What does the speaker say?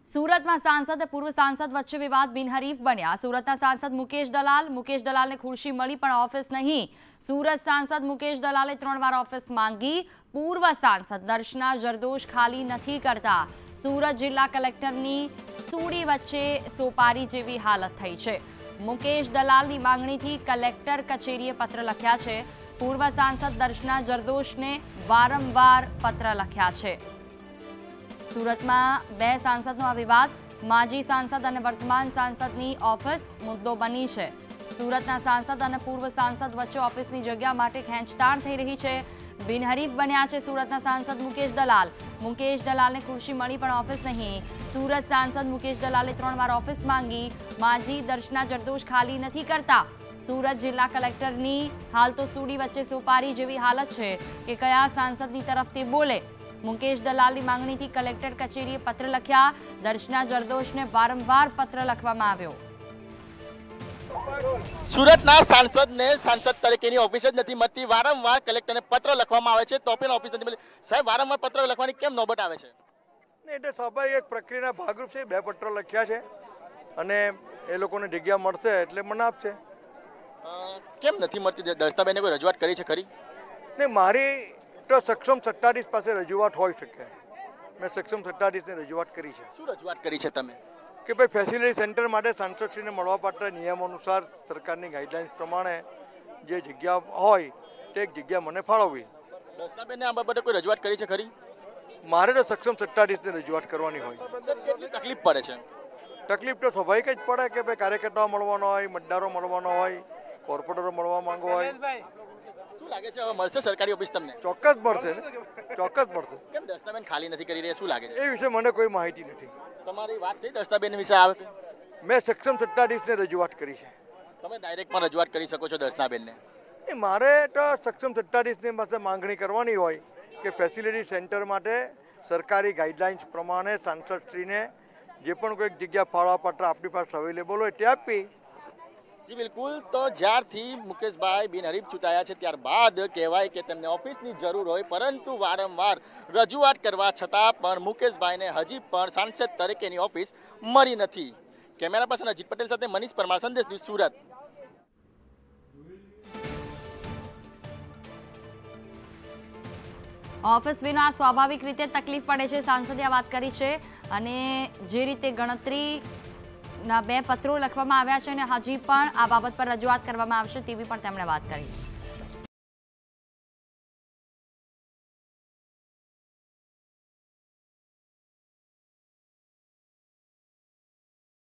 સુરતમાં સાંસદ અને પૂર્વ સાંસદ વચ્ચે વિવાદ બિનહરીફ બન્યા। સુરતના સાંસદ મુકેશ દલાલને ખુરશી મળી પણ ઓફિસ નહીં। સુરત સાંસદ મુકેશ દલાલે 3 વાર ઓફિસ માંગી। પૂર્વ સાંસદ દર્શના જરદોશ ખાલી નથી કરતા। સુરત જિલ્લા કલેક્ટરની સૂડી વચ્ચે સોપારી જેવી હાલત થઈ છે। મુકેશ દલાલની માંગણીથી કલેક્ટર કચેરીએ પત્ર લખ્યા છે। પૂર્વ સાંસદ દર્શના જરદોશને વારંવાર પત્ર લખ્યા છે। સુરતમાં 2 સાંસદનો આ વિવાદ માજી સાંસદ અને વર્તમાન સાંસદની ઓફિસ મુદ્દો બની છે। સુરતના સાંસદ અને પૂર્વ સાંસદ વચ્ચે ઓફિસની જગ્યા માટે ખેંચતાણ થઈ રહી છે। બિનહરીફ બન્યા છે સુરતના સાંસદ મુકેશ દલાલને ખુરશી મળી પણ ઓફિસ નહીં। સુરત સાંસદ મુકેશ દલાલે 3 વાર ઓફિસ માંગી। માજી દર્શના જરદોશ ખાલી નથી કરતા। સુરત જિલ્લા કલેક્ટરની હાલ તો સૂડી વચ્ચે સોપારી જેવી હાલત છે કે કયા સાંસદની તરફથી બોલે। મુકેશ દલાલની માંગણીથી કલેક્ટર કચેરીએ પત્ર લખ્યા। દર્શના જરદોશને વારંવાર પત્ર લખવામાં આવ્યો। સુરતના સાંસદને સાંસદ તરીકેની ઓફિસ જ નથી મળતી। વારંવાર કલેક્ટરને પત્ર લખવામાં આવે છે તો પણ ઓફિસ નથી મળતી। સાહેબ, વારંવાર પત્ર લખવાની કેમ નોબત આવે છે? એટલે સ્વાભાવિક પ્રક્રિયાના ભાગરૂપ છે। 2 પત્ર લખ્યા છે અને એ લોકોને જગ્યા મળશે એટલે મને આપશે। કેમ નથી મળતી? દર્શનાબેને કોઈ રજૂઆત કરી છે ખરી? ને મારી તો સક્ષમ સત્તાધીશ પાસે રજૂઆત હોઈ શકે। મેં સક્ષમ સત્તાધીશને રજૂઆત કરી છે। શું રજૂઆત કરી છે તમે? કે ભાઈ ફેસિલિટી સેન્ટર માટે સાંસદશ્રીને મળવાપાત્ર નિયમ અનુસાર સરકારની ગાઈડલાઇન્સ પ્રમાણે જે જગ્યા હોય તે એક જગ્યા મને ફાળવવી। દર્શનાબેને આ બાબતે કોઈ રજૂઆત કરી છે ખરી? મારે તો સક્ષમ સત્તાધીશને રજૂઆત કરવાની હોય। કેટલી તકલીફ પડે છે? તકલીફ તો સ્વાભાવિક જ પડે કે ભાઈ કાર્યકર્તાઓ મળવાનો હોય, મતદારો મળવાનો હોય, કોર્પોરેટરો મળવા માંગો હોય। શું લાગે છે હવે મળશે સરકારી ઓફિસ તમને? ચોક્કસ મળશે ને, ચોક્કસ મળશે। કેમ દર્શનાબેન ખાલી નથી કરી રહ્યા? શું લાગે છે? એ વિશે મને કોઈ માહિતી નથી। તમારી વાત થઈ દર્શનાબેન વિશે આવે? મેં સક્ષમ સત્તાધીશને રજૂઆત કરી છે। તમે ડાયરેક્ટ પણ રજૂઆત કરી શકો છો દર્શનાબેનને? એ મારે તો સક્ષમ સત્તાધીશની પાસે માંગણી કરવાની હોય કે ફેસિલિટી સેન્ટર માટે સરકારી ગાઈડલાઇન્સ પ્રમાણે સાંસદશ્રીને જે પણ કોઈક જગ્યા ફાળવાપત્ર આપણી પાસે અવેલેબલ હોય તે આપી। જી બિલકુલ। તો જ્યારથી મુકેશભાઈ બિનહરીફ ચૂંટાયા છે ત્યારબાદ કહેવાય કે તેમને ઓફિસની જરૂર હોય, પરંતુ વારંવાર રજૂઆત કરવા છતાં પણ મુકેશભાઈને હજી પણ સાંસદ તરીકેની ઓફિસ મળી નથી। કેમેરા પર્સન અજીત પટેલ સાથે મનીષ પરમાર, સંદેશ ન્યૂઝ, સુરત। ઓફિસ વિના સ્વાભાવિક રીતે તકલીફ પડે છે, સાંસદે આ વાત કરી છે। અને જે રીતે ગણતરીના 2 પત્રો લખવામાં આવ્યા છે અને હજી પણ આ બાબત પર રજૂઆત કરવામાં આવશે તેવી પણ તેમણે વાત કરી।